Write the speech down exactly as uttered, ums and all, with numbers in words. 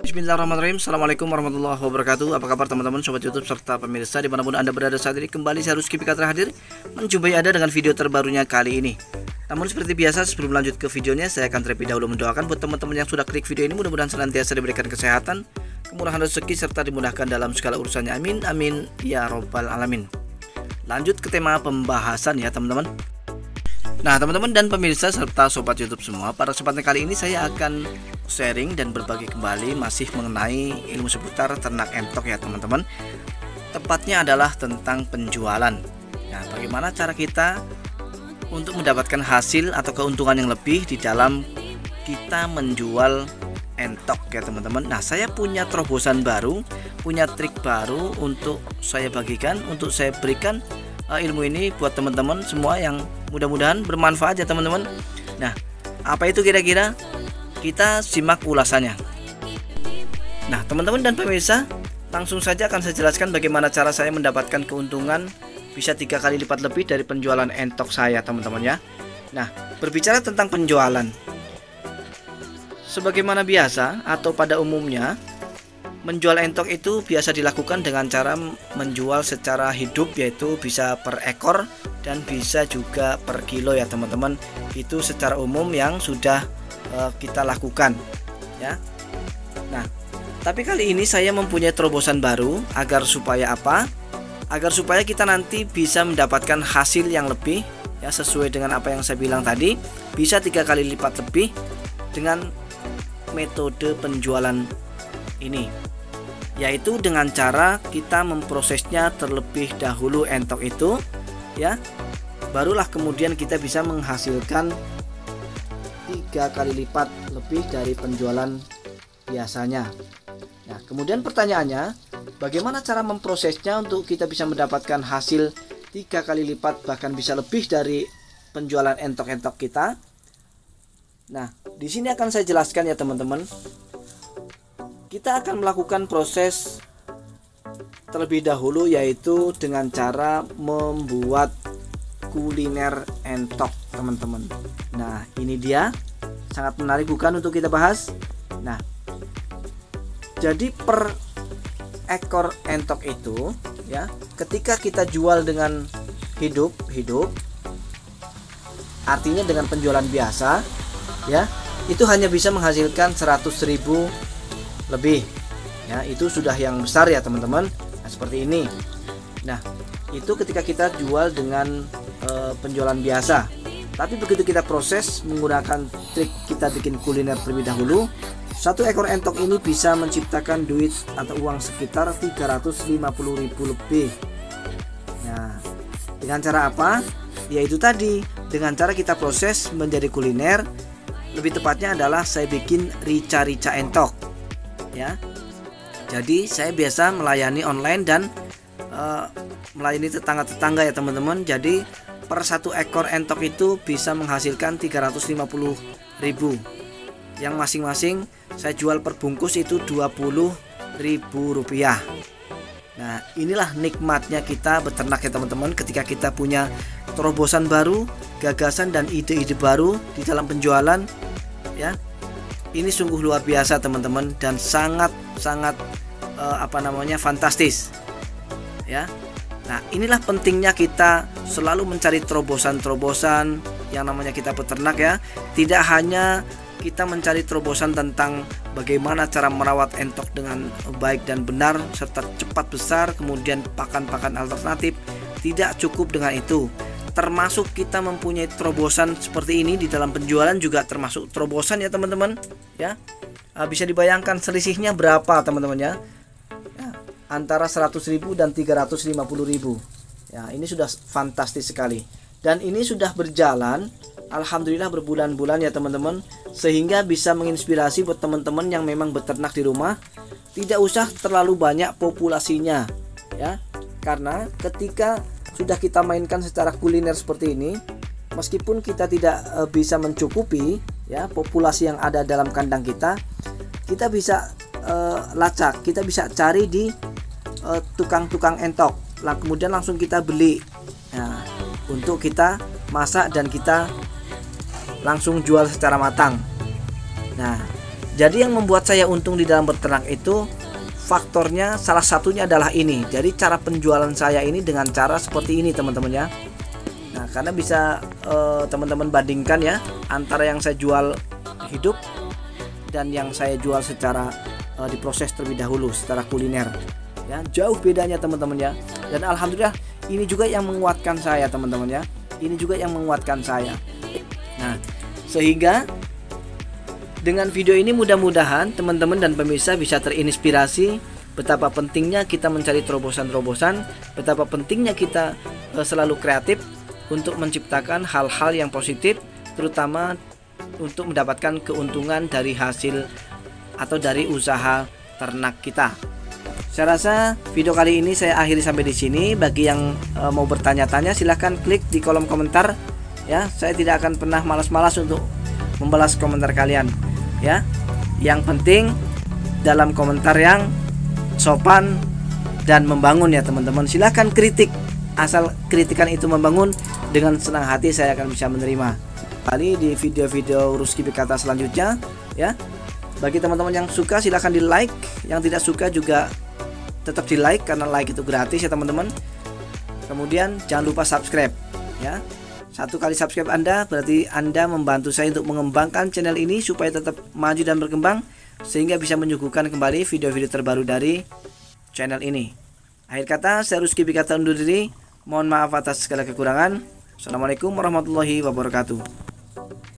Bismillahirrahmanirrahim. Assalamualaikum warahmatullahi wabarakatuh. Apa kabar teman-teman, sobat YouTube serta pemirsa dimanapun anda berada saat ini. Kembali saya Rusky Pika hadir menjumpai anda dengan video terbarunya kali ini. Namun seperti biasa, sebelum lanjut ke videonya, saya akan terlebih dahulu mendoakan buat teman-teman yang sudah klik video ini, mudah-mudahan senantiasa diberikan kesehatan, kemurahan rezeki, serta dimudahkan dalam segala urusannya. Amin amin ya robbal alamin. Lanjut ke tema pembahasan ya teman-teman. Nah teman-teman dan pemirsa serta sobat YouTube semua, pada kesempatan kali ini saya akan sharing dan berbagi kembali masih mengenai ilmu seputar ternak entok ya teman-teman. Tepatnya adalah tentang penjualan. Nah bagaimana cara kita untuk mendapatkan hasil atau keuntungan yang lebih di dalam kita menjual entok ya teman-teman. Nah saya punya terobosan baru, punya trik baru untuk saya bagikan, untuk saya berikan uh, ilmu ini buat teman-teman semua yang mudah-mudahan bermanfaat ya teman-teman. Nah apa itu kira-kira? Kita simak ulasannya. Nah teman-teman dan pemirsa, langsung saja akan saya jelaskan bagaimana cara saya mendapatkan keuntungan bisa tiga kali lipat lebih dari penjualan entok saya teman-teman ya. Nah berbicara tentang penjualan, sebagaimana biasa atau pada umumnya, menjual entok itu biasa dilakukan dengan cara menjual secara hidup, yaitu bisa per ekor dan bisa juga per kilo ya teman-teman. Itu secara umum yang sudah uh, kita lakukan ya. Nah tapi kali ini saya mempunyai terobosan baru agar supaya apa? Agar supaya kita nanti bisa mendapatkan hasil yang lebih ya, sesuai dengan apa yang saya bilang tadi, bisa tiga kali lipat lebih dengan metode penjualan ini, yaitu dengan cara kita memprosesnya terlebih dahulu entok itu ya, barulah kemudian kita bisa menghasilkan tiga kali lipat lebih dari penjualan biasanya. Nah kemudian pertanyaannya, bagaimana cara memprosesnya untuk kita bisa mendapatkan hasil tiga kali lipat bahkan bisa lebih dari penjualan entok-entok kita? Nah di sini akan saya jelaskan ya teman-teman. Kita akan melakukan proses terlebih dahulu, yaitu dengan cara membuat kuliner entok teman-teman. Nah ini dia, sangat menarik bukan untuk kita bahas. Nah jadi per ekor entok itu ya, ketika kita jual dengan hidup hidup artinya dengan penjualan biasa ya, itu hanya bisa menghasilkan seratus ribu lebih ya, itu sudah yang besar ya teman-teman. Nah seperti ini. Nah itu ketika kita jual dengan e, penjualan biasa. Tapi begitu kita proses menggunakan trik kita bikin kuliner terlebih dahulu, satu ekor entok ini bisa menciptakan duit atau uang sekitar tiga ratus lima puluh ribu lebih. Nah dengan cara apa? Yaitu tadi, dengan cara kita proses menjadi kuliner. Lebih tepatnya adalah saya bikin rica-rica entok ya. Jadi saya biasa melayani online dan uh, melayani tetangga-tetangga ya teman-teman. Jadi per satu ekor entok itu bisa menghasilkan tiga ratus lima puluh ribu, yang masing-masing saya jual per bungkus itu dua puluh ribu rupiah. Nah inilah nikmatnya kita beternak ya teman-teman, ketika kita punya terobosan baru, gagasan dan ide-ide baru di dalam penjualan ya. Ini sungguh luar biasa teman-teman, dan sangat sangat uh, apa namanya fantastis ya. Nah inilah pentingnya kita selalu mencari terobosan-terobosan yang namanya kita peternak ya. Tidak hanya kita mencari terobosan tentang bagaimana cara merawat entok dengan baik dan benar serta cepat besar, kemudian pakan-pakan alternatif. Tidak cukup dengan itu, termasuk kita mempunyai terobosan seperti ini di dalam penjualan juga termasuk terobosan ya teman-teman ya. Bisa dibayangkan selisihnya berapa teman-teman ya, ya antara seratus ribu dan tiga ratus lima puluh ribu ya. Ini sudah fantastis sekali, dan ini sudah berjalan alhamdulillah berbulan-bulan ya teman-teman, sehingga bisa menginspirasi buat teman-teman yang memang beternak di rumah. Tidak usah terlalu banyak populasinya ya, karena ketika sudah kita mainkan secara kuliner seperti ini, meskipun kita tidak e, bisa mencukupi ya populasi yang ada dalam kandang kita, kita bisa e, lacak, kita bisa cari di tukang-tukang entok, lah kemudian langsung kita beli nah, untuk kita masak dan kita langsung jual secara matang. Nah Jadi yang membuat saya untung di dalam berternak itu faktornya salah satunya adalah ini. Jadi cara penjualan saya ini dengan cara seperti ini teman-teman ya. Nah, karena bisa eh, teman-teman bandingkan ya antara yang saya jual hidup dan yang saya jual secara eh, diproses terlebih dahulu secara kuliner. Ya, jauh bedanya teman-teman ya. Dan alhamdulillah ini juga yang menguatkan saya teman-teman ya. Ini juga yang menguatkan saya. Nah, sehingga dengan video ini mudah-mudahan teman-teman dan pemirsa bisa terinspirasi betapa pentingnya kita mencari terobosan-terobosan, betapa pentingnya kita eh, selalu kreatif untuk menciptakan hal-hal yang positif, terutama untuk mendapatkan keuntungan dari hasil atau dari usaha ternak kita. Saya rasa video kali ini saya akhiri sampai di sini. Bagi yang e, mau bertanya-tanya silahkan klik di kolom komentar ya. Saya tidak akan pernah malas-malas untuk membalas komentar kalian ya. Yang penting dalam komentar yang sopan dan membangun ya teman-teman. Silahkan kritik, asal kritikan itu membangun, dengan senang hati saya akan bisa menerima. Kali di video-video Rusky Berkata selanjutnya ya. Bagi teman-teman yang suka silahkan di like, yang tidak suka juga tetap di like karena like itu gratis ya teman-teman. Kemudian jangan lupa subscribe ya. Satu kali subscribe Anda berarti Anda membantu saya untuk mengembangkan channel ini supaya tetap maju dan berkembang, sehingga bisa menyuguhkan kembali video-video terbaru dari channel ini. Akhir kata saya Rusky Berkata undur diri. Mohon maaf atas segala kekurangan. Assalamualaikum warahmatullahi wabarakatuh.